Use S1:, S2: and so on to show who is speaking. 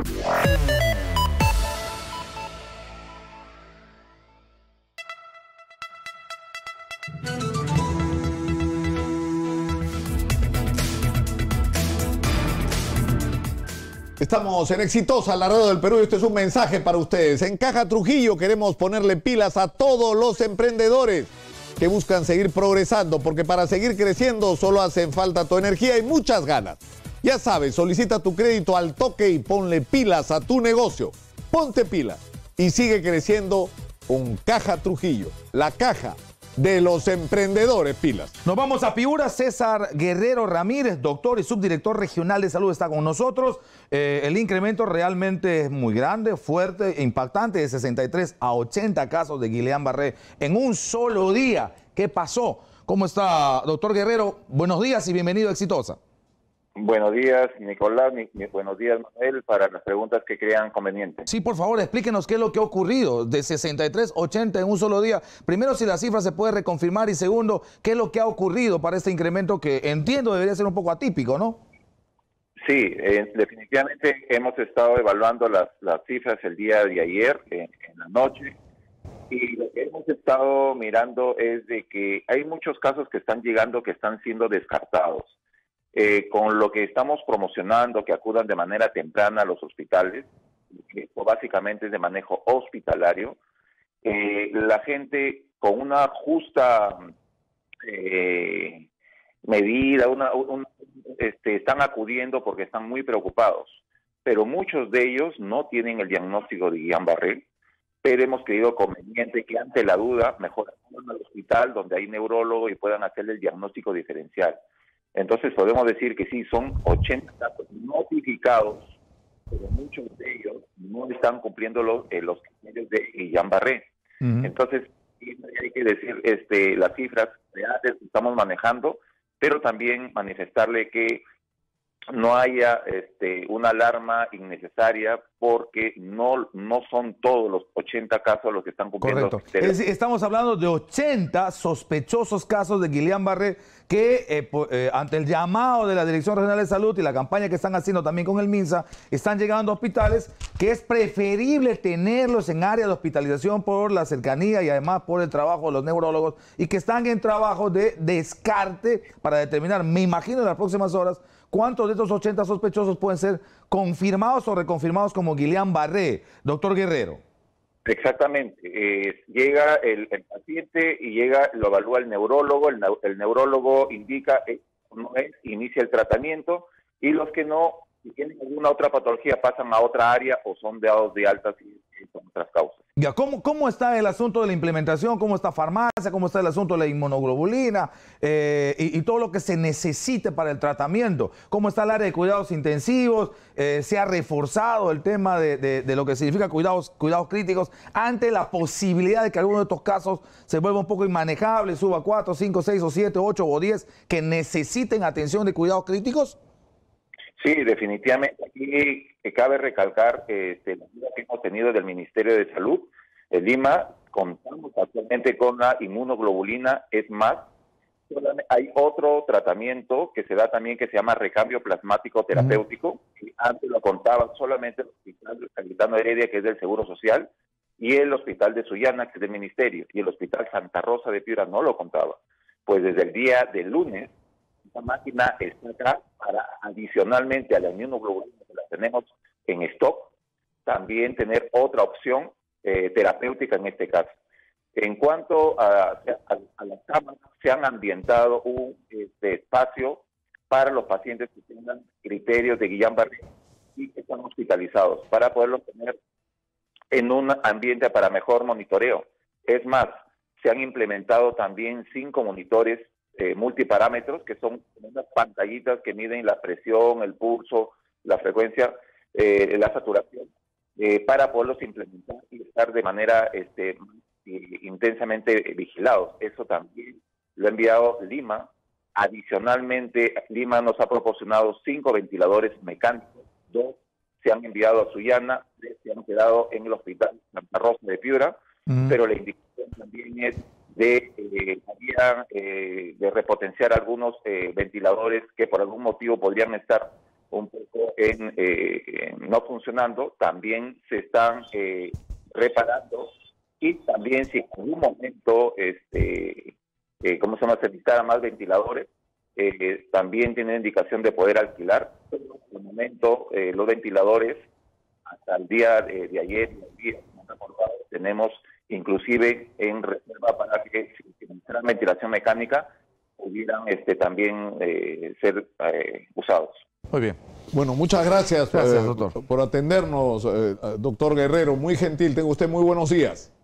S1: Estamos en Exitosa, la radio del Perú, y este es un mensaje para ustedes. En Caja Trujillo queremos ponerle pilas a todos los emprendedores que buscan seguir progresando, porque para seguir creciendo solo hacen falta tu energía y muchas ganas. Ya sabes, solicita tu crédito al toque y ponle pilas a tu negocio. Ponte pilas y sigue creciendo con Caja Trujillo, la caja de los emprendedores pilas.
S2: Nos vamos a Piura. César Guerrero Ramírez, doctor y subdirector regional de salud, está con nosotros. El incremento realmente es muy grande, fuerte e impactante, de 63 a 80 casos de Guillain-Barré en un solo día. ¿Qué pasó? ¿Cómo está, doctor Guerrero? Buenos días y bienvenido a Exitosa.
S3: Buenos días, Nicolás. Buenos días, Manuel, para las preguntas que crean convenientes.
S2: Sí, por favor, explíquenos qué es lo que ha ocurrido de 63 a 80 en un solo día. Primero, si la cifra se puede reconfirmar, y segundo, qué es lo que ha ocurrido para este incremento que entiendo debería ser un poco atípico, ¿no?
S3: Sí, definitivamente hemos estado evaluando las cifras el día de ayer, en la noche, y lo que hemos estado mirando es de que hay muchos casos que están llegando que están siendo descartados. Con lo que estamos promocionando, que acudan de manera temprana a los hospitales, que esto básicamente es de manejo hospitalario, la gente con una justa medida, están acudiendo porque están muy preocupados, pero muchos de ellos no tienen el diagnóstico de Guillain-Barré, pero hemos creído conveniente que ante la duda mejor acudan al hospital donde hay neurólogo y puedan hacerle el diagnóstico diferencial. Entonces podemos decir que sí, son 80 casos notificados, pero muchos de ellos no están cumpliendo los criterios de Guillain-Barré. Entonces, hay que decir las cifras reales que estamos manejando, pero también manifestarle que no haya una alarma innecesaria, porque no son todos los 80 casos los que están cumpliendo.
S2: Correcto. Es decir, estamos hablando de 80 sospechosos casos de Guillain-Barré que ante el llamado de la Dirección Regional de Salud y la campaña que están haciendo también con el MINSA, están llegando a hospitales, que es preferible tenerlos en área de hospitalización por la cercanía y además por el trabajo de los neurólogos, y que están en trabajo de descarte para determinar, me imagino en las próximas horas, cuántos de estos 80 sospechosos pueden ser confirmados o reconfirmados como Guillain-Barré, doctor Guerrero.
S3: Exactamente. Llega el paciente y lo evalúa el neurólogo. El neurólogo indica no es, inicia el tratamiento, y los que no, si tienen alguna otra patología, pasan a otra área o son dados de alta con otras causas.
S2: Ya, ¿cómo está el asunto de la implementación? ¿Cómo está farmacia? ¿Cómo está el asunto de la inmunoglobulina? Y todo lo que se necesite para el tratamiento. ¿Cómo está el área de cuidados intensivos? ¿Se ha reforzado el tema de lo que significa cuidados críticos ante la posibilidad de que alguno de estos casos se vuelva un poco inmanejable, suba 4, 5, 6 o 7, 8 o 10 que necesiten atención de cuidados críticos?
S3: Sí, definitivamente. Aquí cabe recalcar la ayuda que hemos tenido del Ministerio de Salud. En Lima contamos actualmente con la inmunoglobulina. Es más, hay otro tratamiento que se da también, que se llama recambio plasmático terapéutico, que antes lo contaba solamente el Hospital Cayetano Heredia, que es del Seguro Social, y el Hospital de Sullana, que es del Ministerio, y el Hospital Santa Rosa de Piura no lo contaba. Pues desde el día del lunes, esta máquina está acá para, adicionalmente a la inmunoglobulina que la tenemos en stock, también tener otra opción terapéutica en este caso. En cuanto a las camas, se han ambientado un espacio para los pacientes que tengan criterios de Guillain-Barré y que están hospitalizados, para poderlos tener en un ambiente para mejor monitoreo. Es más, se han implementado también 5 monitores multiparámetros, que son unas pantallitas que miden la presión, el pulso, la frecuencia, la saturación, para poderlos implementar y estar de manera intensamente vigilados. Eso también lo ha enviado Lima. Adicionalmente, Lima nos ha proporcionado 5 ventiladores mecánicos, 2 se han enviado a Sullana, 3 se han quedado en el Hospital Santa Rosa de Piura, pero la indicación también es de repotenciar algunos ventiladores que por algún motivo podrían estar un poco no funcionando, también se están reparando, y también si en algún momento ¿cómo se llama? Se necesitan más ventiladores, también tienen indicación de poder alquilar. Pero en el momento los ventiladores hasta el día de ayer, tenemos inclusive en reserva para que si necesitan ventilación mecánica pudieran también ser usados.
S2: Muy bien.
S1: Bueno, muchas gracias,
S2: Gracias, doctor.
S1: por atendernos, doctor Guerrero. Muy gentil. Tenga usted muy buenos días.